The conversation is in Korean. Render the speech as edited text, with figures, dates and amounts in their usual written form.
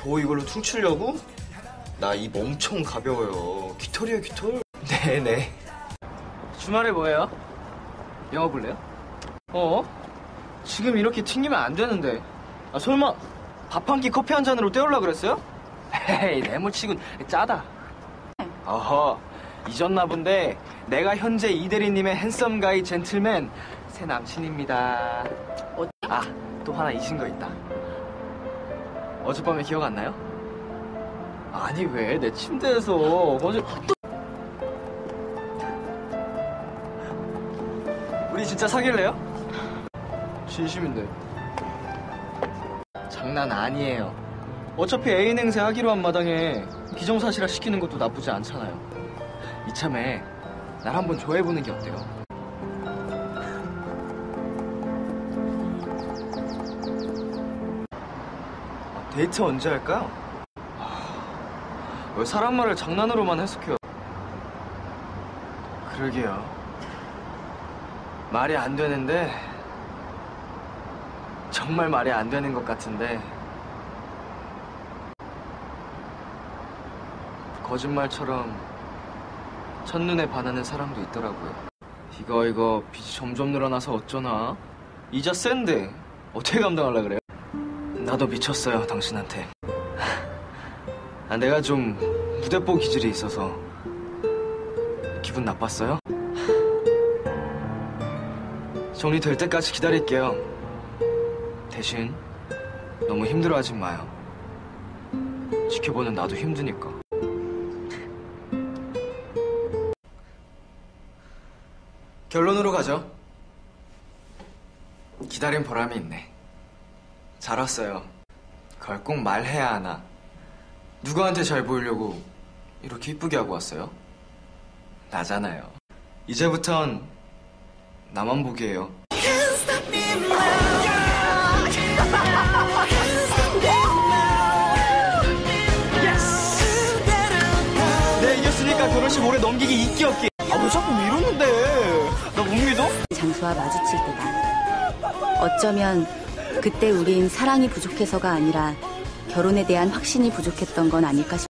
겨우 이걸로 퉁치려고? 나 입 엄청 가벼워요. 깃털이에요, 깃털. 네네. 주말에 뭐해요? 영화 볼래요? 지금 이렇게 튕기면 안 되는데. 아, 설마 밥 한 끼 커피 한 잔으로 때우려고 그랬어요? 에이, 네모치곤 짜다. 어허, 잊었나 본데 내가 현재 이대리님의 핸섬 가이 젠틀맨 새 남친입니다. 아, 또 하나 잊은 거 있다. 어젯밤에 기억 안 나요? 아니, 왜? 내 침대에서 어제 우리 진짜 사귈래요? 진심인데. 장난 아니에요. 어차피 애인 행세 하기로 한 마당에 기정사실화 시키는 것도 나쁘지 않잖아요. 이참에 날 한번 좋아해보는 게 어때요? 데이트 언제 할까요? 왜 사람 말을 장난으로만 해석해요? 그러게요. 말이 안 되는데 정말 말이 안 되는 것 같은데 거짓말처럼 첫눈에 반하는 사람도 있더라고요. 이거 빚이 점점 늘어나서 어쩌나? 이자 센데 어떻게 감당하려고 그래요? 나도 미쳤어요, 당신한테. 내가 좀 무대뽀 기질이 있어서 기분 나빴어요? 정리될 때까지 기다릴게요. 대신 너무 힘들어하지 마요. 지켜보는 나도 힘드니까. 결론으로 가죠. 기다린 보람이 있네. 잘 왔어요. 그걸 꼭 말해야 하나? 누구한테 잘 보이려고 이렇게 이쁘게 하고 왔어요? 나잖아요. 이제부턴 나만 보기에요. 네, 이겼으니까 결혼식 오래 넘기기 잊기 없기. 왜 자꾸 이러는데? 나 못 믿어? 장소와 마주칠 때다. 어쩌면 그때 우린 사랑이 부족해서가 아니라 결혼에 대한 확신이 부족했던 건 아닐까 싶다.